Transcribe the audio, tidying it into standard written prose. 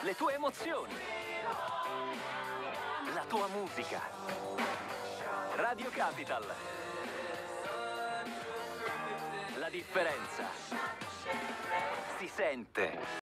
le tue emozioni, la tua musica. Radio Capital. La differenza si sente.